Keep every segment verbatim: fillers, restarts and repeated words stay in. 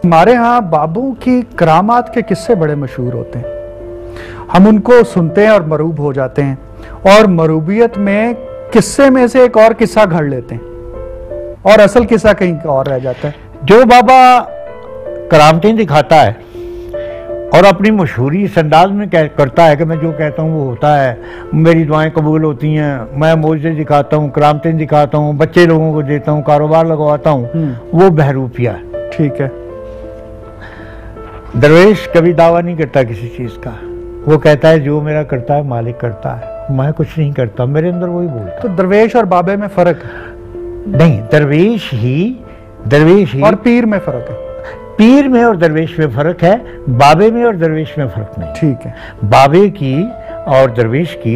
हमारे यहाँ बाबू की करामात के किस्से बड़े मशहूर होते हैं, हम उनको सुनते हैं और मरूब हो जाते हैं, और मरूबियत में किस्से में से एक और किस्सा घड़ लेते हैं और असल किस्सा कहीं और रह जाता है। जो बाबा करामतें दिखाता है और अपनी मशहूरी इस अंदाज में करता है कि मैं जो कहता हूँ वो होता है, मेरी दुआएं कबूल होती हैं, मैं मौजे दिखाता हूँ, करामतें दिखाता हूँ, बच्चे लोगों को देता हूँ, कारोबार लगवाता हूँ, वो बहरूपिया है। ठीक है। दरवेश कभी दावा नहीं करता किसी चीज़ का, वो कहता है जो मेरा करता है मालिक करता है, मैं कुछ नहीं करता, मेरे अंदर वही बोलता। तो दरवेश और बाबे में फर्क है? नहीं, दरवेश ही दरवेश ही और पीर में फर्क है? पीर में और दरवेश में फर्क है, बाबे में और दरवेश में फर्क नहीं। ठीक है। बाबे की और दरवेश की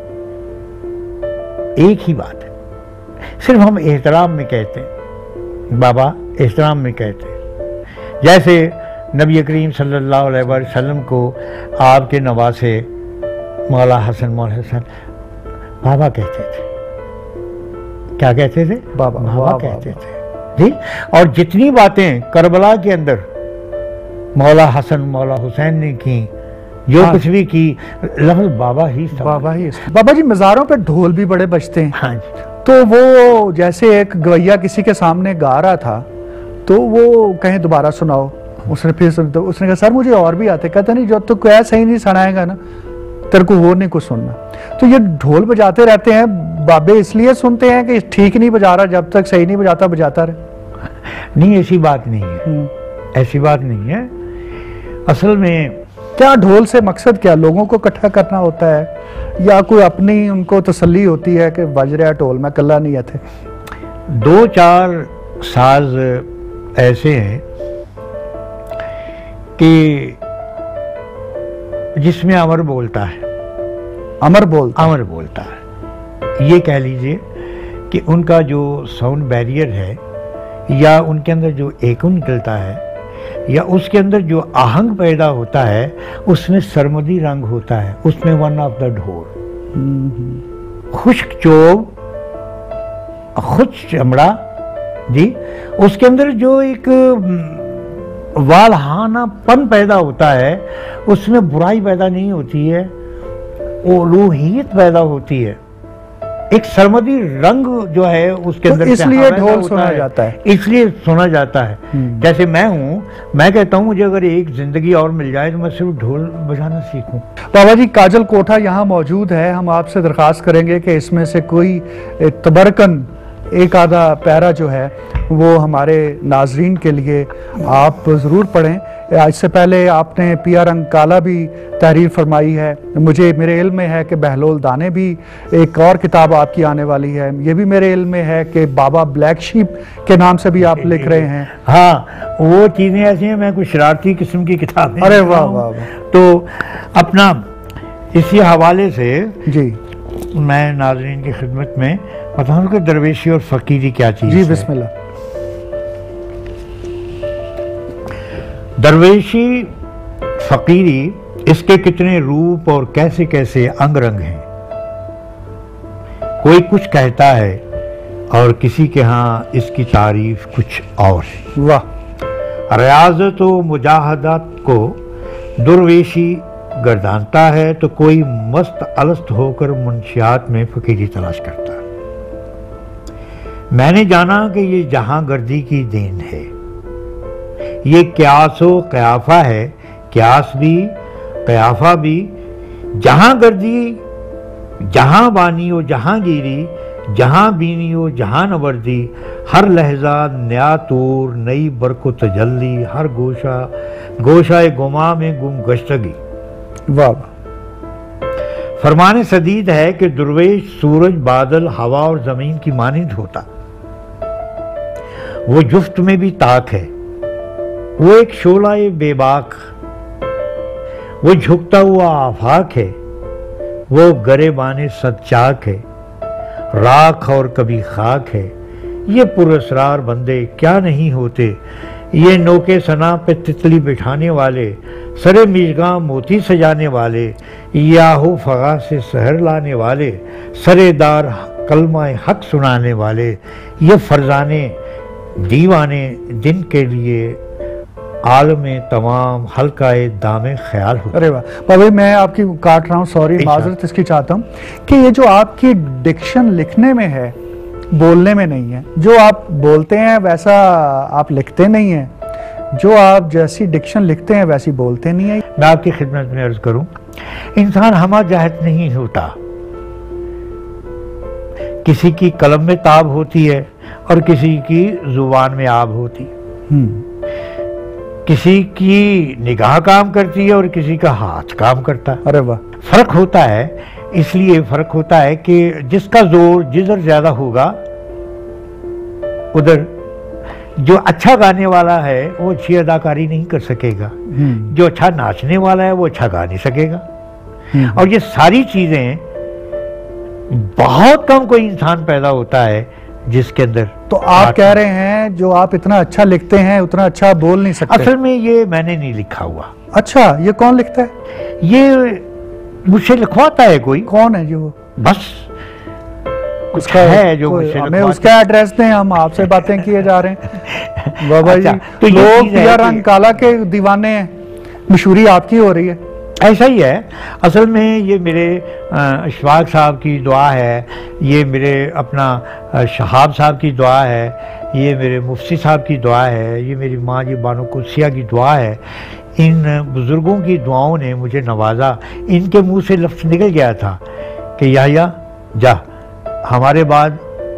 एक ही बात है, सिर्फ हम एहतराम में कहते हैं, बाबा एहतराम में कहते हैं। जैसे नबी करीम सल्लल्लाहु अलैहि वसल्लम को आपके नवासे मौला हसन मौला हसन बाबा कहते थे। क्या कहते थे? बाबा, बाबा कहते थे जी। और जितनी बातें करबला के अंदर मौला हसन मौला हुसैन ने की, जो हाँ, कुछ भी की, लफ्ज़ बाबा ही बाबा ही। बाबा जी मज़ारों पे ढोल भी बड़े बजते हैं। हाँ जी। तो वो जैसे एक गवैया किसी के सामने गा रहा था, तो वो कहें दोबारा सुनाओ, उसने फिर सुन, तो उसने कहा सर मुझे और भी आते। कहता नहीं, जो तू क्या सही नहीं सुनाएगा ना, तेरे को वो नहीं कुछ सुनना। तो ये ढोल बजाते रहते हैं, बाबे इसलिए सुनते हैं कि ठीक नहीं बजा रहा, जब तक सही नहीं बजाता बजाता रहे। नहीं, ऐसी बात नहीं है, ऐसी बात नहीं है। असल में क्या ढोल से मकसद क्या, लोगों को इकट्ठा करना होता है या कोई अपनी उनको तसल्ली होती है कि बज रहा ढोल, मैं कल्ला नहीं थे? दो चार साज ऐसे हैं कि जिसमें अमर बोलता है, अमर बोलता अमर बोलता है। ये कह लीजिए कि उनका जो साउंड बैरियर है, या उनके अंदर जो एको निकलता है, या उसके अंदर जो आहंग पैदा होता है, उसमें सरमदी रंग होता है, उसमें वन ऑफ द ढोल, खुश्क चोब, खुश्क चमड़ा जी, उसके अंदर जो एक वालहानापन पैदा होता है, उसमें बुराई पैदा नहीं होती है, उलूहियत पैदा होती है, एक सरमदी रंग जो है उसके अंदर, तो इसलिए ढोल सुना जाता है, इसलिए सुना जाता है। जैसे मैं हूँ, मैं कहता हूँ मुझे अगर एक जिंदगी और मिल जाए तो मैं सिर्फ ढोल बजाना सीखूं। बाबा जी काजल कोठा यहाँ मौजूद है, हम आपसे दरख्वास्त करेंगे कि इसमें से कोई तबरकन एक आधा पैरा जो है वो हमारे नाजरीन के लिए आप ज़रूर पढ़ें। इससे पहले आपने पिया रंग काला भी तहरीर फरमाई है, मुझे मेरे इल्म में है कि बहलोल दाने भी एक और किताब आपकी आने वाली है, ये भी मेरे इल्म में है कि बाबा ब्लैक शीप के नाम से भी आप लिख रहे हैं। हाँ, वो चीज़ें ऐसी हैं, मैं कुछ शरारती किस्म की किताब। अरे वाह वाह। तो अपना इसी हवाले से जी मैं नाजरीन की खिदमत में बताऊँ कि दरवेशी और फ़कीरी क्या चीज़ है। जी बिस्मिल्लाह। दरवेशी, फ़कीरी, इसके कितने रूप और कैसे कैसे अंग रंग हैं। कोई कुछ कहता है और किसी के यहाँ इसकी तारीफ कुछ और है। वाह। रियाजत व मुजाहदत को दरवेशी गर्दानता है तो कोई मस्त अलस्त होकर मुंशियात में फ़कीरी तलाश करता है। मैंने जाना कि ये जहां गर्दी की देन है, ये क्यासो क़याफ़ा है, क्यास भी क़याफ़ा भी, जहां गर्दी जहां बानी हो जहां गिरी, जहां बीनी हो जहां नवर्दी, हर लहजा नया तूर नई बरको तजल्ली, हर गोशा गोशाए गुमा में गुम गश्तगी। वाह। फरमाने सदीद है कि दुर्वेश सूरज बादल हवा और जमीन की मानिंद होता, वो जुफ्त में भी ताक है, वो एक शोलाए बेबाक, वो झुकता हुआ आफाक है, वो गरेबाने सदचाक है, राख और कभी खाक है, ये पुरस्रार बंदे क्या नहीं होते, ये नोके सना पे तितली बिठाने वाले, सरे मिजगा मोती सजाने वाले, याहू फगा से सहर लाने वाले, सरेदार कलमा हक सुनाने वाले, ये फरजाने दीवाने दिन के लिए आलम तमाम हल्का-ए दामे ख्याल होता। अरे वाह बाबा, मैं आपकी काट रहा हूँ, सॉरी, माजरत इसकी चाहता हूँ कि ये जो आपकी डिक्शन लिखने में है, बोलने में नहीं है। जो आप बोलते हैं वैसा आप लिखते नहीं हैं, जो आप जैसी डिक्शन लिखते हैं वैसी बोलते नहीं है। मैं आपकी खिदमत में अर्ज करूं, इंसान हमा जाहत नहीं होता। किसी की कलम में ताब होती है और किसी की जुबान में आब होती है। किसी की निगाह काम करती है और किसी का हाथ काम करता है। अरे वाह, फर्क होता है, इसलिए फर्क होता है कि जिसका जोर जिधर ज्यादा होगा उधर जो अच्छा गाने वाला है वो अच्छी अदाकारी नहीं कर सकेगा, जो अच्छा नाचने वाला है वो अच्छा गा नहीं सकेगा। और ये सारी चीजें बहुत कम कोई इंसान पैदा होता है जिसके अंदर। तो आप कह रहे हैं जो आप इतना अच्छा लिखते हैं उतना अच्छा बोल नहीं सकते? असल में ये मैंने नहीं लिखा हुआ। अच्छा, ये कौन लिखता है? ये मुझसे लिखवाता है कोई। कौन है जो? बस उसका है जो मुझसे हमें उसका एड्रेस दें, हम आपसे बातें किए जा रहे हैं। बाबा अच्छा, जी, तो लोग पिया रंग काला के दीवाने हैं, मशहूरी आपकी हो रही है। ऐसा ही है। असल में ये मेरे अशफाक साहब की दुआ है, ये मेरे अपना शहाब साहब की दुआ है, ये मेरे मुफ्ती साहब की दुआ है, ये मेरी माँ जी बानो कुर्सिया की दुआ है। इन बुज़ुर्गों की दुआओं ने मुझे नवाजा। इनके मुंह से लफ्ज़ निकल गया था कि याह्या जा, हमारे बाद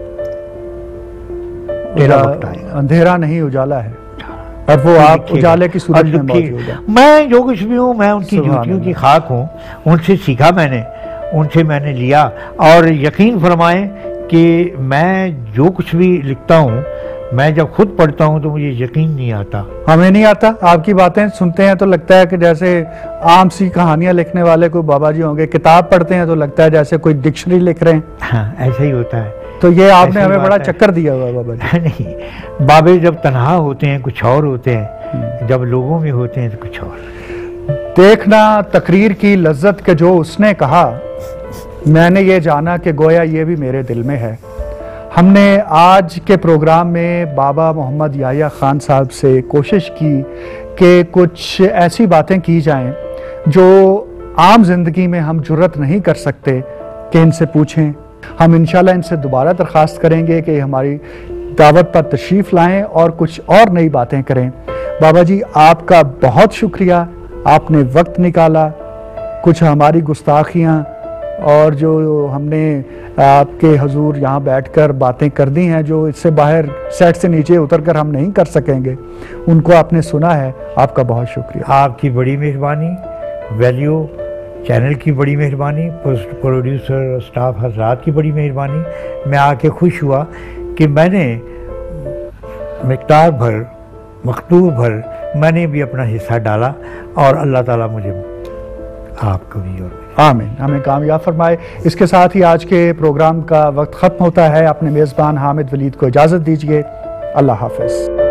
तेरा वक्त आएगा। अंधेरा नहीं उजाला है, और वो आप उजाले की सूरत में मौजूद है। मैं जो कुछ भी हूँ, मैं उनकी जूतियों की खाक हूँ, उनसे सीखा मैंने, उनसे मैंने लिया। और यकीन फरमाएं कि मैं जो कुछ भी लिखता हूँ, मैं जब खुद पढ़ता हूँ तो मुझे यकीन नहीं आता। हमें नहीं आता। आपकी बातें सुनते हैं तो लगता है कि जैसे आम सी कहानियां लिखने वाले कोई बाबा जी होंगे, किताब पढ़ते हैं तो लगता है जैसे कोई डिक्शनरी लिख रहे हैं। हाँ, ऐसा ही होता है। तो ये आपने हमें बड़ा चक्कर दिया हुआ बाबा जी। नहीं, बाबे जब तन्हा होते हैं कुछ और होते हैं, जब लोगों में होते हैं तो कुछ और। देखना तकरीर की लज्जत के जो उसने कहा, मैंने ये जाना कि गोया ये भी मेरे दिल में है। हमने आज के प्रोग्राम में बाबा मोहम्मद याह्या खान साहब से कोशिश की कि कुछ ऐसी बातें की जाएं जो आम जिंदगी में हम जुर्रत नहीं कर सकते कि इनसे पूछें। हम इंशाल्लाह इनसे दोबारा दरख्वास्त करेंगे कि हमारी दावत पर तशरीफ़ लाएं और कुछ और नई बातें करें। बाबा जी, आपका बहुत शुक्रिया, आपने वक्त निकाला। कुछ हमारी गुस्ताखियाँ और जो हमने आपके हजूर यहाँ बैठकर बातें कर दी हैं, जो इससे बाहर सेट से नीचे उतरकर हम नहीं कर सकेंगे, उनको आपने सुना है। आपका बहुत शुक्रिया। आपकी बड़ी मेहरबानी, वैल्यू चैनल की बड़ी मेहरबानी, प्रोड्यूसर स्टाफ हजरात की बड़ी मेहरबानी। मैं आके खुश हुआ कि मैंने मिक़दार भर, मखदूर भर मैंने भी अपना हिस्सा डाला, और अल्लाह ताला मुझे आपको भी और आमीन हमें कामयाब फरमाए। इसके साथ ही आज के प्रोग्राम का वक्त ख़त्म होता है। अपने मेज़बान हामिद वलीद को इजाज़त दीजिए। अल्लाह हाफ़िज़।